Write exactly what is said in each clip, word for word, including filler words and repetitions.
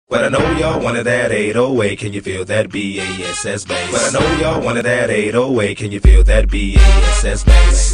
But I know y'all wanted that eight oh eight, can you feel that B A S S bass? But I know y'all wanted that eight oh eight, can you feel that B A S S bass?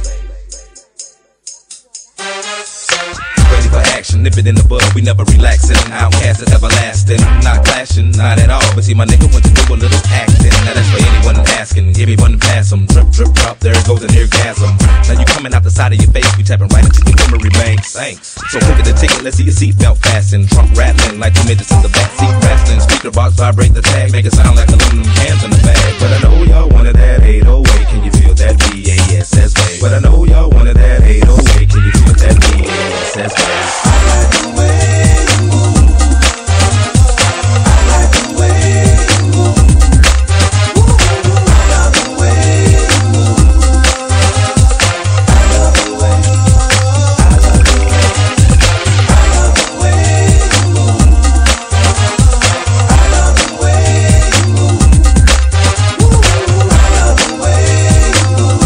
Ready for action, nip it in the bud, we never relaxing. Outcast is everlasting, not clashing, not at all. But see my nigga went to do a little acting. Now that's for anyone asking, give me one to pass them. Drip, drip, drop, there goes an orgasm. Now you coming out the side of your face, we tapping right into your memory banks. Thanks. So quick at the ticket, let's see your seatbelt fasten. Trunk rattling like two midgets in the backseat wrestling. Speaker box vibrate the tag, make it sound like aluminum cans in the bag. But I know y'all wanted that eight oh eight, can you feel that B A S S bass? But I know y'all wanted that eight oh eight, can you feel that B A S S bass? I like the way you move. I like the way you move. I love the way you move. I love the way. I love the way. I love the way you move. I love the way you move. I love the way you move.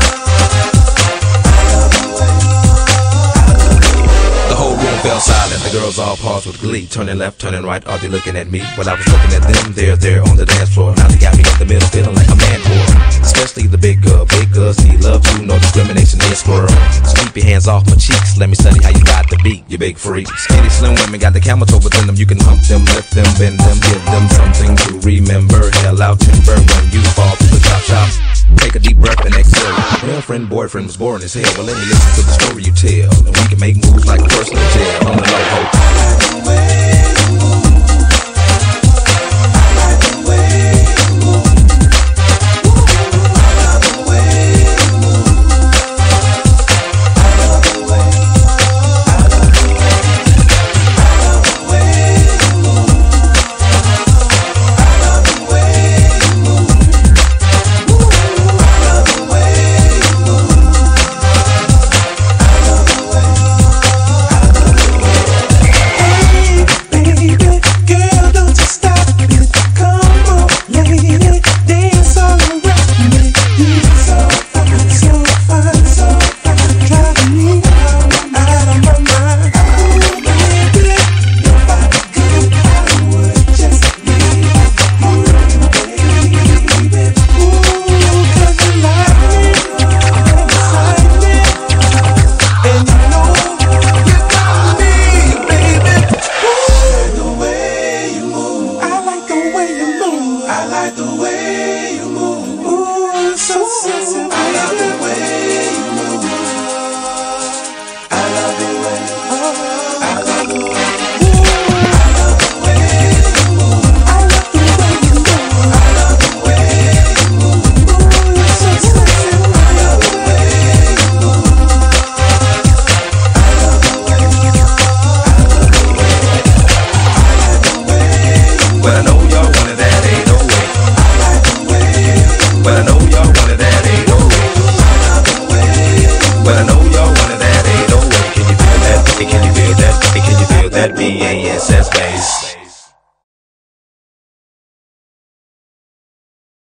I love the way. The whole room fell silent, the girls all paused with glee. Turning left, turning right, are they looking at me? Well, I was looking at them, they're there on the dance floor. Now they got me in the middle, feeling like a man whore. Especially the big girl, big girls need love too, no discrimination, they squirrel. So keep your hands off my cheeks, let me study how you ride the beat, you big freak. Skinny slim women got the camel toe within them, you can hump them, lift them, bend them, give them something to remember. Hell out timber when you fall through the chop shop. Take a deep breath and exhale. Girlfriend, boyfriend was boring as hell. Well, let me listen to the story you tell, and we can make moves like a personal jail on the low hope.